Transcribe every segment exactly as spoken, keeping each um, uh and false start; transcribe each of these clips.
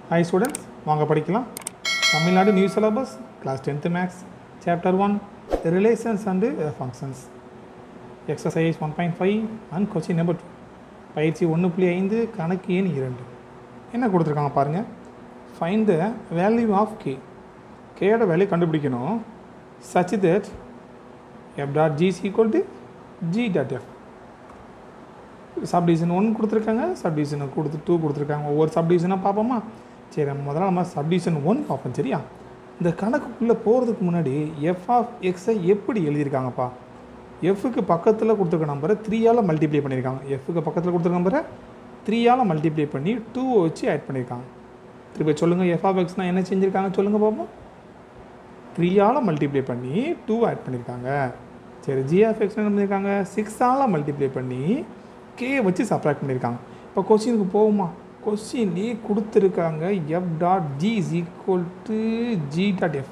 Hi students, வாங்க படிக்கலாம். Tamil Nadu new syllabus class tenth maths chapter one relations and functions exercise one point five and question number two பயிற்சி ஒன்று புள்ளி ஐந்து கணக்கு எண் இரண்டு என்ன கொடுத்துருக்காங்க பாருங்கள். Find the value of K கேயோட வேல்யூ கண்டுபிடிக்கணும். Such that F dot G is equal to G dot F. Subdivision one கொடுத்துருக்காங்க, சப்டிவிஷனை கொடுத்து டூ கொடுத்துருக்காங்க. ஒவ்வொரு சப்டிவிஷனாக பார்ப்போமா? சரி, முதல்ல நம்ம சப்டிவிஷன் ஒன் பார்ப்போம். சரியா? இந்த கணக்குக்குள்ளே போகிறதுக்கு முன்னாடி எஃப் ஆஃப் எக்ஸை எப்படி எழுதியிருக்காங்கப்பா? எஃப்க்கு பக்கத்தில் கொடுத்துருக்க நம்பரை த்ரீயால் மல்டிப்ளை பண்ணியிருக்காங்க. எஃப்க்கு பக்கத்தில் கொடுத்துருக்க நம்பரை த்ரீயால் மல்டிப்ளை பண்ணி டூவை வச்சு ஆட் பண்ணியிருக்காங்க. திருப்பி சொல்லுங்கள், எஃப் ஆஃப் எக்ஸ்னால் என்ன செஞ்சுருக்காங்க சொல்லுங்கள் பார்ப்போம். த்ரீயால் மல்டிப்ளை பண்ணி டூ ஆட் பண்ணியிருக்காங்க. சரி, ஜி ஆஃப் எக்ஸ் என்ன பண்ணியிருக்காங்க? சிக்ஸால் மல்டிப்ளை பண்ணி கே வச்சு சப்ராக்ட் பண்ணியிருக்காங்க. இப்போ கொஸ்டினுக்கு போகுமா? கொஸ்டின்லேயே கொடுத்துருக்காங்க F dot G is equal to G dot F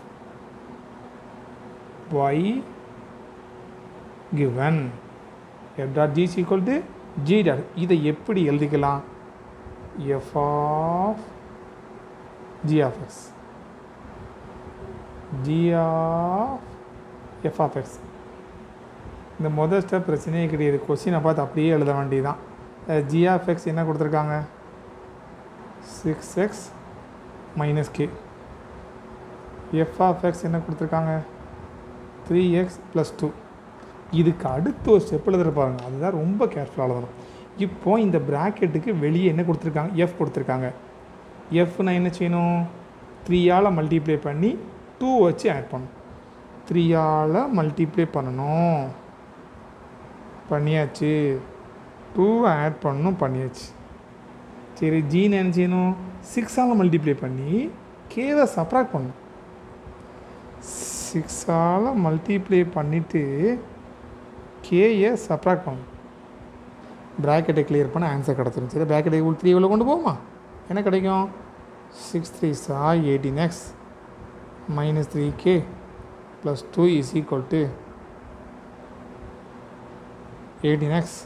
why given F dot G is equal to G dot. இதை எப்படி எழுதிக்கலாம்? F of G of X G of F of X. இந்த மொதல் ஸ்டெப் பிரச்சனையே கிடையாது. கொஸ்டினை பார்த்து அப்படியே எழுத வேண்டியதுதான். ஜி ஆஃப் எக்ஸ் என்ன கொடுத்துருக்காங்க? Six X minus K. F of X என்ன கொடுத்துருக்காங்க? Three X plus two. இதுக்கு அடுத்து ஒரு ஸ்டெப் எழுதுற பாருங்க, அதுதான் ரொம்ப கேர்ஃபுல்லாக எழுதணும். இப்போது இந்த ப்ராக்கெட்டுக்கு வெளியே என்ன கொடுத்துருக்காங்க? எஃப் கொடுத்துருக்காங்க. எஃப்னா என்ன செய்யணும்? த்ரீயால் மல்டிப்ளை பண்ணி டூ வச்சு ஆட் பண்ணணும். த்ரீயால் மல்டிப்ளை பண்ணணும், பண்ணியாச்சு. டூவை ஆட் பண்ணணும், பண்ணியாச்சு. சரி, ஜீன் என்ன செய்யணும்? சிக்ஸால் மல்டிப்ளை பண்ணி கேவை சப்ராக்ட் பண்ணணும். சிக்ஸால் மல்டிப்ளை பண்ணிவிட்டு கேயை சப்ராக்ட் பண்ணணும். ப்ராக்கெட்டை கிளியர் பண்ண ஆன்சர் கிடச்சிரும். சரி, ப்ராக்கெட்டை உள் த்ரீ எவ்வளோ கொண்டு போகுமா? என்ன கிடைக்கும்? சிக்ஸ் த்ரீ சா eighteen X minus three K plus two is equal to eighteen X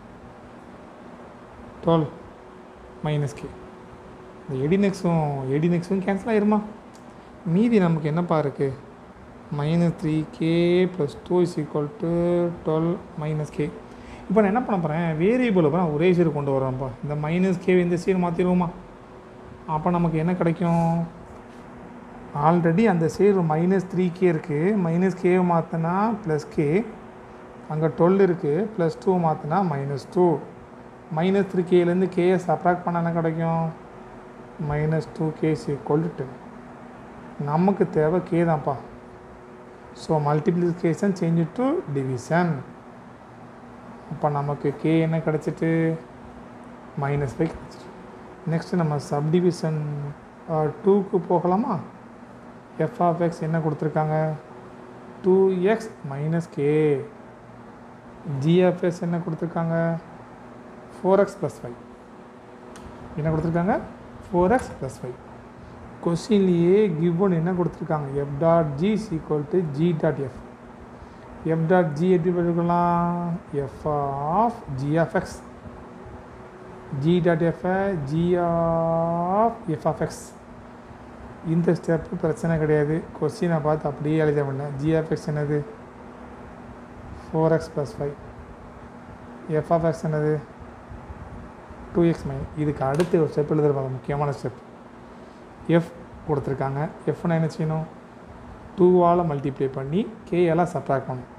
twelve minus K. இந்த எயிட்டீன் எக்ஸும் எயிட்டீன் எக்ஸும் கேன்சல் ஆகிருமா? மீதி நமக்கு என்னப்பா இருக்குது? Minus three K plus two is equal to twelve minus K. இப்போ நான் என்ன பண்ண போகிறேன்? வேரியபிள் அப்புறம் ஒரே சீர் கொண்டு வரேன்ப்பா. இந்த மைனஸ் கே இந்த சீர் மாற்றிடுவோமா? அப்போ நமக்கு என்ன கிடைக்கும்? ஆல்ரெடி அந்த சீர் மைனஸ் த்ரீ கே இருக்குது. மைனஸ் கேவை மாற்றினா ப்ளஸ் கே, அங்கே டுவெல் இருக்குது. ப்ளஸ் டூ மாற்றினா மைனஸ் டூ. மைனஸ் த்ரீ கேலேருந்து கேயை சப்ராக்ட் பண்ண என்ன கிடைக்கும்? Minus two K is equal to ten. நமக்கு தேவை கே தான்ப்பா. So multiplication change to division. அப்போ நமக்கு கே என்ன கிடச்சிட்டு? மைனஸ் ஃபைவ் கிடச்சிட்டு. நெக்ஸ்ட்டு நம்ம சப்டிவிஷன் டூக்கு போகலாமா? எஃப் ஆஃப் எக்ஸ் என்ன கொடுத்துருக்காங்க? Two X minus K. G of X என்ன கொடுத்துருக்காங்க? Four X plus five. என்ன கொடுத்துருக்காங்க? Four X plus five. கொஸ்டின்லேயே கிவன் என்ன கொடுத்துருக்காங்க? F dot G is equal to G dot F. F dot G எப்படி படிக்கலாம்? F of G of X G dot F G of F of X. இந்த step பிரச்சனை கிடையாது. கொஸ்டினை பார்த்து அப்படியே எழுத வேண்டாம். ஜி ஆஃப் எக்ஸ் என்னது? Four X plus five. F of X என்னது? Two X minus. இதுக்கு அடுத்து ஒரு ஸ்டெப் எழுதுறப்பாங்க, முக்கியமான ஸ்டெப். எஃப் கொடுத்துருக்காங்க. எஃப்னா என்ன செய்யணும்? டூவால் மல்டிப்ளை பண்ணி கேயெல்லாம் சப்ராக்ட் பண்ணணும்.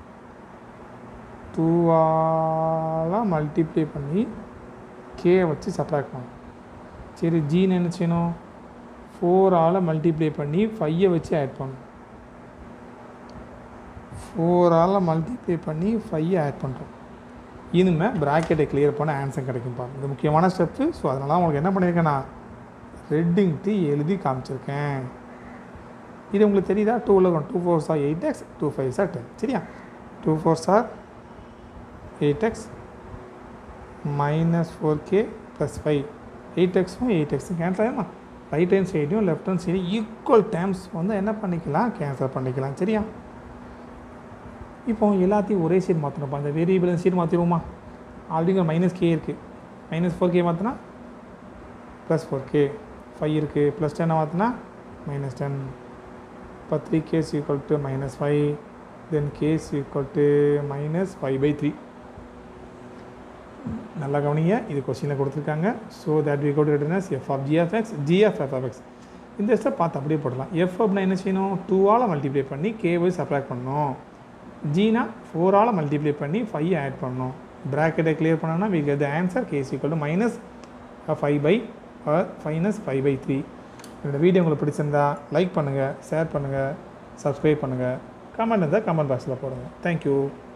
டூவால் மல்டிப்ளை பண்ணி கே வச்சு சப்ராக்ட் பண்ணணும். சரி, ஜீன் என்ன செய்யணும்? ஃபோரால் மல்டிப்ளை பண்ணி ஃபையை வச்சு ஆட் பண்ணணும். ஃபோரால் மல்டிப்ளை பண்ணி ஃபையை ஆட் பண்ணுறோம். இனிமேல் ப்ராக்கெட்டை கிளியர் பண்ண ஆன்சர் கிடைக்கும்ப்பா. இது முக்கியமான ஸ்டெப்பு. ஸோ அதனால உங்களுக்கு என்ன பண்ணியிருக்கேன்? நான் ரெட்டிங்ட்டு எழுதி காமிச்சிருக்கேன். இது உங்களுக்கு தெரியுதா? டூவில் இருக்கும். டூ ஃபோர் சார் எயிட் எக்ஸ் டூ ஃபைவ் சார் டென். சரியா? டூ ஃபோர் சார் eight X minus four K plus five. Eight எக்ஸும் எயிட் எக்ஸும் கேன்சல் ஆகிடுமா? ரைட் ஹேண்ட் சைடையும் லெஃப்ட் ஹேண்ட் சைடும் ஈக்குவல் டைம்ஸ் வந்து என்ன பண்ணிக்கலாம்? கேன்சல் பண்ணிக்கலாம். சரியா? இப்போ எல்லாத்தையும் ஒரே சைடு மாற்றணும்ப்பா. அந்த வேரியபிள் சைடு மாற்றிடுவோமா? ஆல்ரெடி மைனஸ் கே இருக்குது. மைனஸ் ஃபோர் கே மாற்றினா ப்ளஸ் ஃபோர் கே ஃபைவ் இருக்குது ப்ளஸ் டென் ஆகுதுன்னா மைனஸ் டென். இப்போ three K's equal to minus five then K's equal to minus five by three. நல்லா கவனிங்க, இது கொஸ்டினில் கொடுத்துருக்காங்க. So that we got return F of G of X G of F of X. இந்த step பார்த்து அப்படியே போடலாம். எஃப் அப்படின்னா என்ன செய்யணும், டூவால் மல்டிப்ளை பண்ணி கேவை சப்ராக்ட் பண்ணணும். ஜீனா ஃபோரால் மல்டிப்ளை பண்ணி ஃபைவ் ஆட் பண்ணணும். ப்ராக்கெட்டை கிளியர் பண்ணோன்னா we get the answer K's equal to minus five by minus five by three. இந்த வீடியோ உங்களுக்கு பிடிச்சிருந்தா லைக் பண்ணுங்கள், ஷேர் பண்ணுங்கள், சப்ஸ்கிரைப் பண்ணுங்கள், கமெண்ட் இருந்தால் கமெண்ட் பாக்ஸில் போடுங்க. தேங்க்யூ.